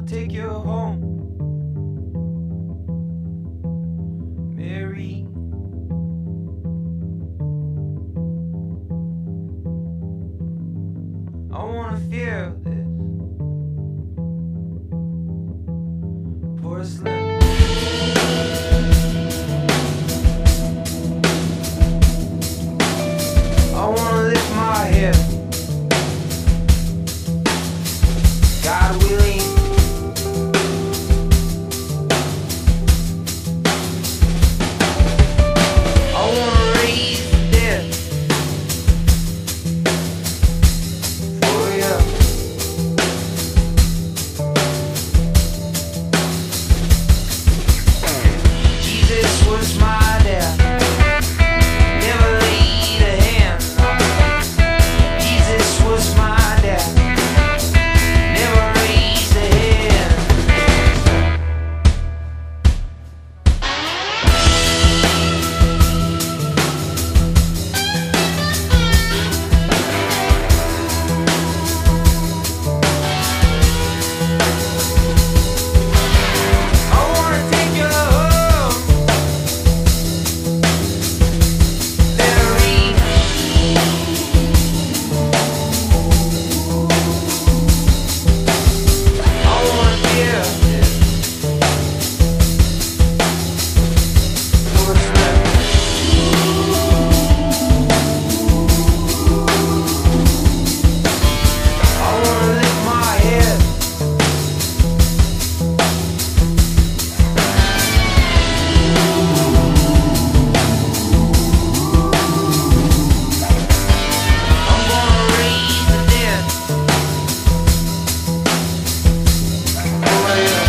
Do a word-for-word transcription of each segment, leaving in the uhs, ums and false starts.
take you home, Mary. I wanna feel this porcelain. I wanna lift my head, God willing. I wanna raise the dead for you. Jesus was my dad, never laid a hand on me. Jesus was my dad, never raised a hand. I wanna take you home, Mary. I wanna feel this porcelain. I wanna lift my head, I'm gonna raise the dead for you.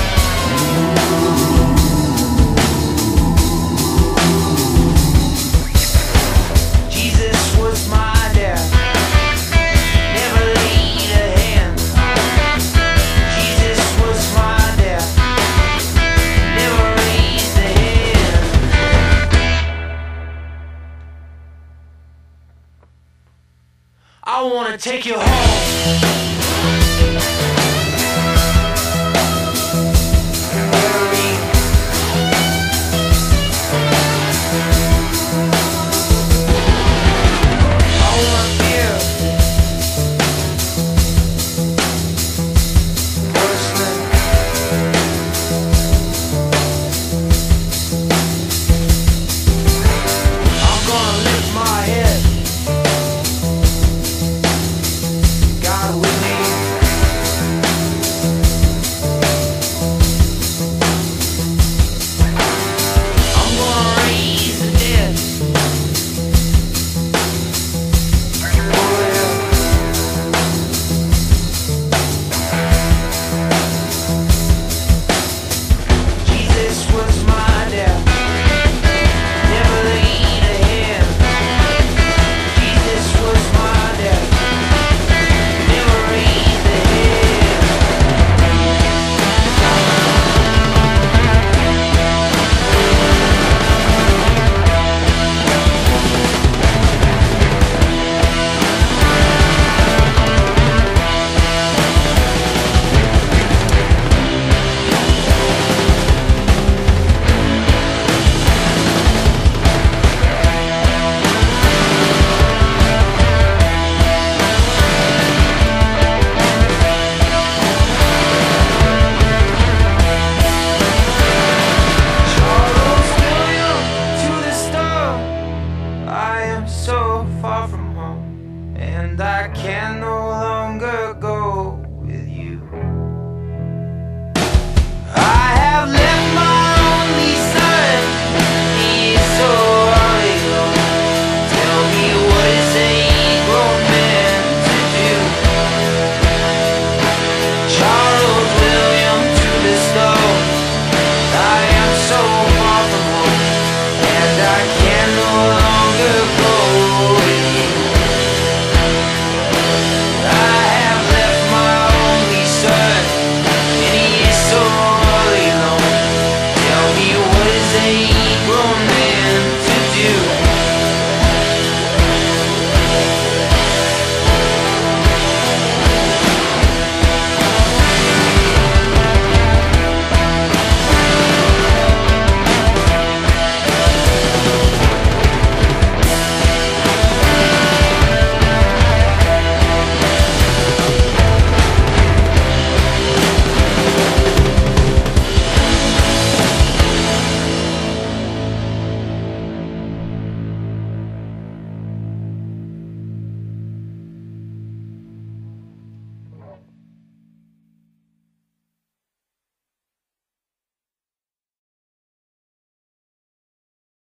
Jesus was my dad, never laid a hand. Jesus was my dad, never raised a hand. I wanna take you home,